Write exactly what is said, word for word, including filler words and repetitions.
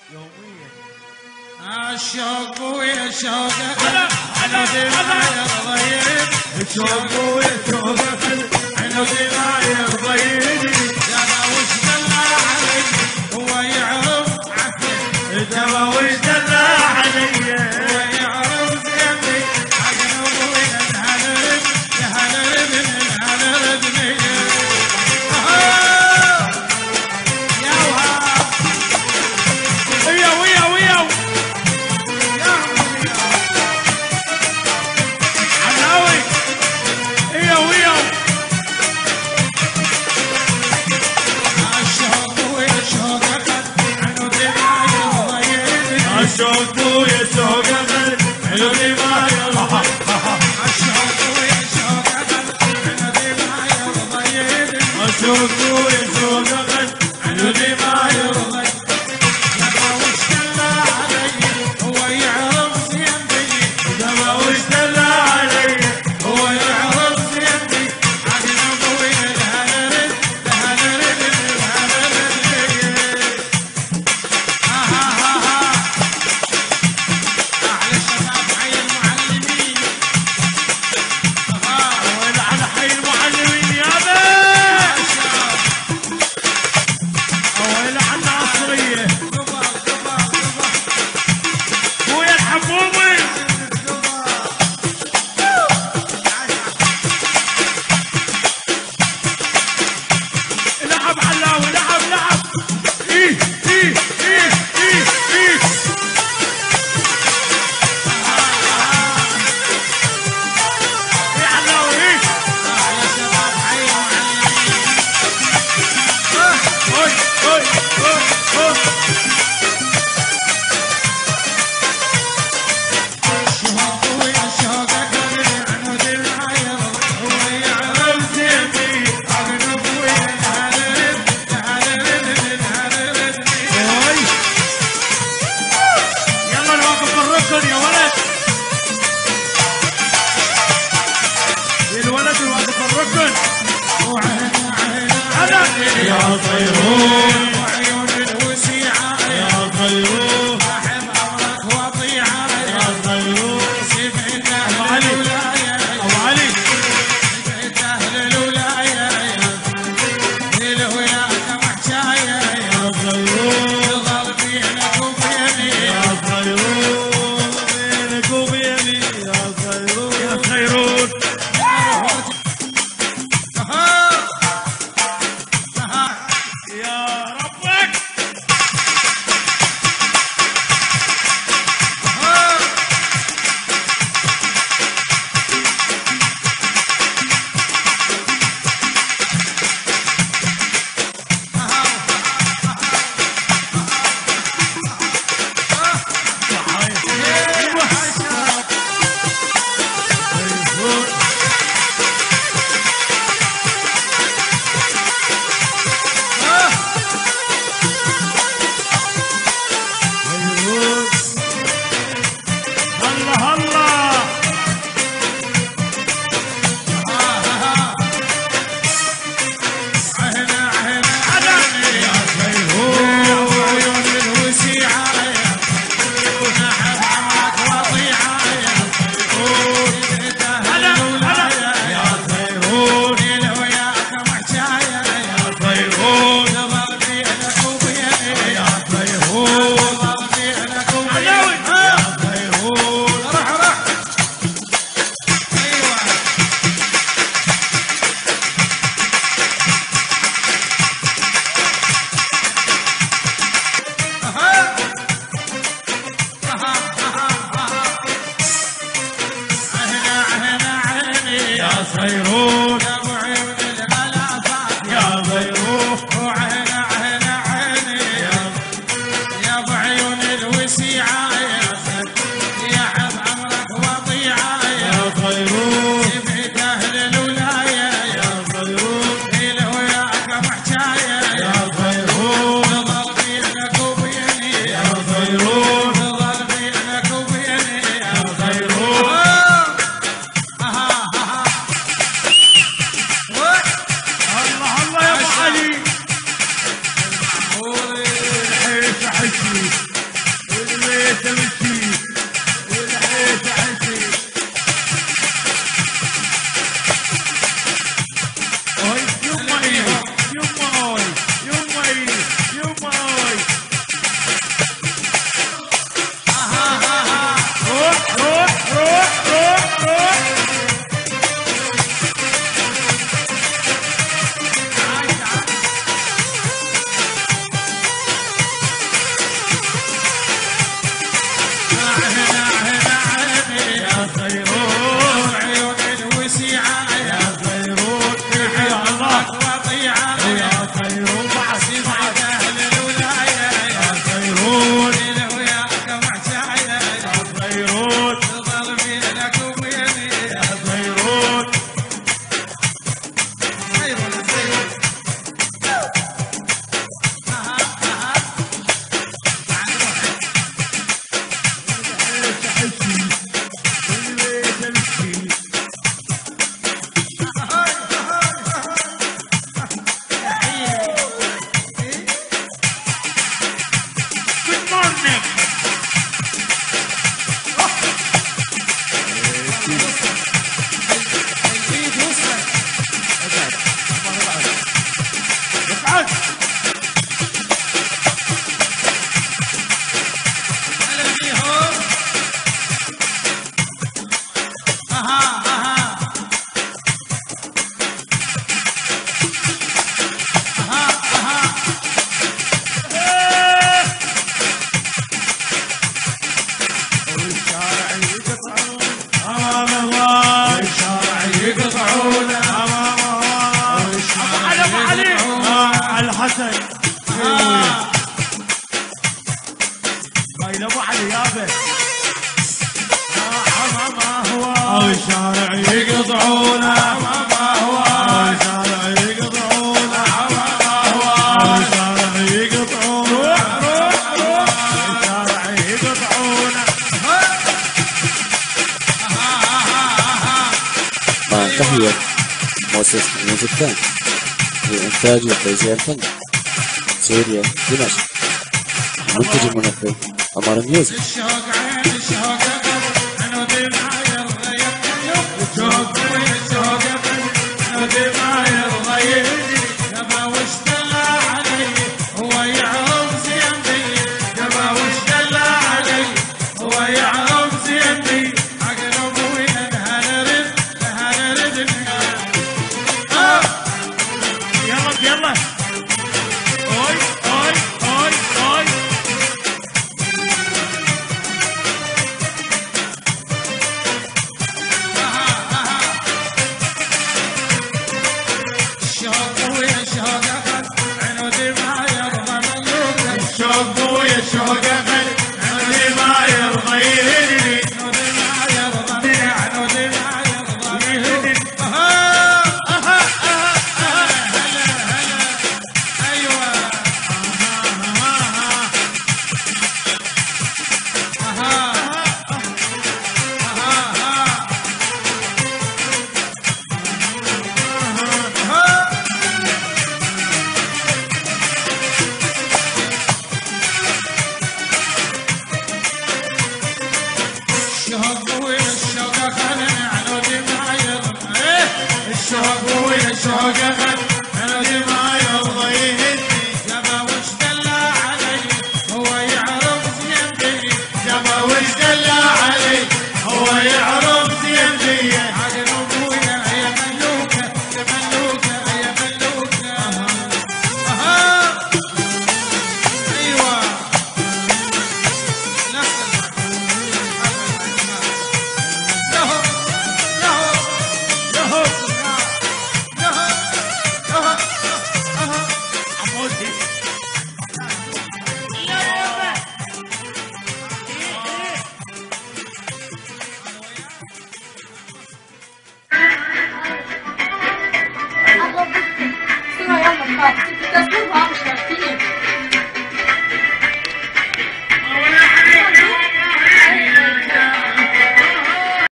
يوميا الشوق ويا شوقك انا دماي رضيت الشوق ويا شوقك انا دماي رضيتني يا ما وش دلع علي هو يعرف عفن انت ما وش دلع علي هو يعرف زيني عقل ابوي الهلب يا هلب الهلب يا وهاب ويا ويا ويا علاوي ويا ويا الشوق ويا شوقك عنو دماي رضيتني الشوق ويا شوقك انا دماي الشوق ويا شوقك عنو دماي رضيتني الشوق ويا شوقك انا دماي رضيتني يا ما وش دلع علي هو يعرف زيني انت ما وش دلع علي هو يعرف زيني عقل ابوي الهلب الهلب الهلب ها ها ها ها احلى الشباب حي المعلمين ها وين على حي المعلمين يابا وين على الناصريه قبا قبا قبا ويا الحبوبي لعب علاوي لعب لعب ايه ايه ايه ايه ايه ايه علاوي ايه احلى شباب حي المعلمين اوي اوي اوي اوي الشوق ويا شوقك عنو دماي هو يعرف زيني عقل ابوي الهلب الهلب الهلب اوي يلا نوقف الركن يا ولد الولد واقف الركن وعين وعين هذا يا طيرون وعيون الوسيعة يا طيرون صاحب امرك وطيعة يا طيرون سمعت أبو اهل علي. الولاية ابو علي سمعت اهل الولاية الولاية محشاية يا طيرون تظل بينك وبيني يا طيرون بينك وبيني يا طيرون يا طيرون ها ها لابو علي يابا ما هو الشارع يقطعونه ما هو الشارع يقطعونه الشارع يقطعونه روح روح الشارع يقطعونه مع تحية مؤسسة ميوزك تايم لإنتاج وتوزيع الفن سوريا دمشق منتج المنفذ عمر ميوزك الشوق عين الشوق قلب انو دمع يرضى يبكي الشوق عين الشوق قلب انو دمع يرضى يجي يبا وش دلع علي هو يعرف زين بي يبا وش دلع علي هو يعرف زين بي عقل ابوي لها نرد لها نرد آه. يلا يلا اوي اوي اوي اوي الشوق ويا الشوق اخذ عينو دمع يرضى ملوك الشوق ويا الشوق اخذ عندي ما يرضى يهدي